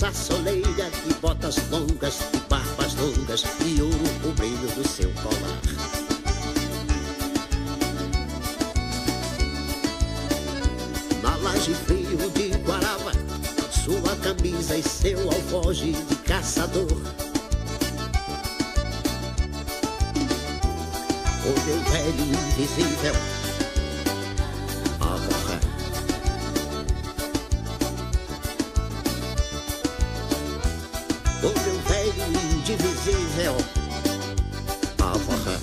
calça soleira e botas longas e barbas longas e ouro o brilho do seu colar. Na laje frio de Guarava, sua camisa e seu alforje de caçador. O meu velho invisível a morrer. O meu velho indivisível a morrer.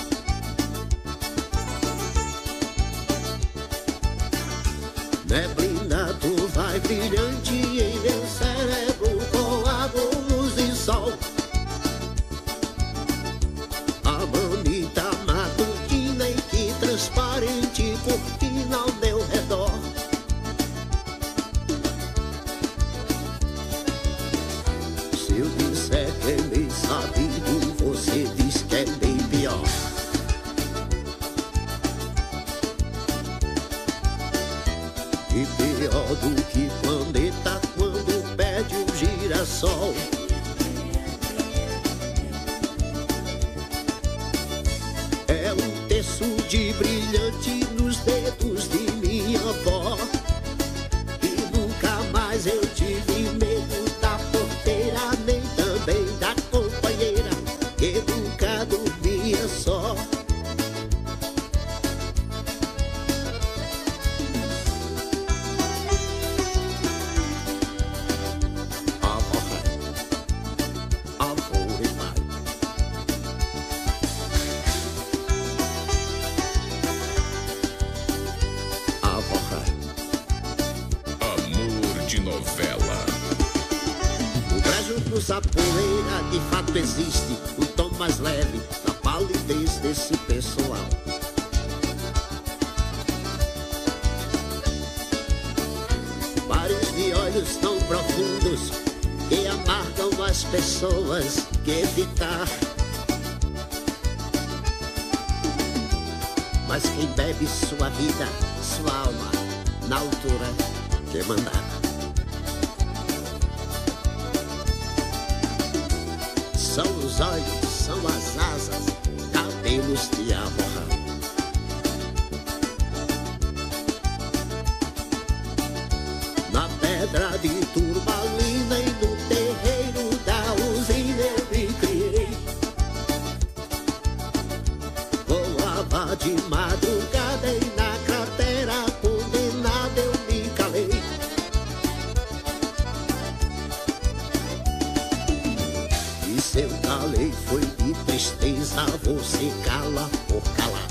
Neblina, tu vai brilhante em meu cérebro com a luz e sol. A manita matutina e que transparente cortina ao meu redor. Se eu disser que é bem sabido, você diz que é bem pior. E pior do que planeta quando pede um girassol. É um terço de brilhante nos dedos de minha avó. E nunca mais eu tive medo da porteira, nem também da companheira, que nunca dormia só. A poeira de fato existe, um tom mais leve na palidez desse pessoal. Pares de olhos tão profundos que amargam as pessoas que evitar. Mas quem bebe sua vida, sua alma, na altura que mandar. São os olhos, são as asas, cabelos de Abraham. Na pedra de turmalina e no terreiro da usina eu me criei. Voava de madrugada e na cratera condenada eu me calei. E seu calei foi de tristeza, você cala por calar.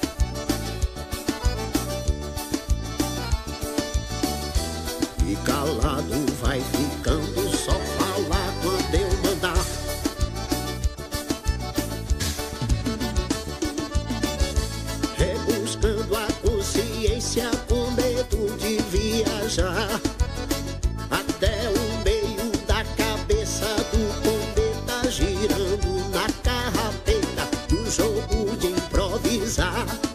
E calado vai ficando, só falar quando eu mandar. Rebuscando a consciência com medo de viajar até o meio da cabeça do cometa, girando na carrapeta do jogo de improvisar.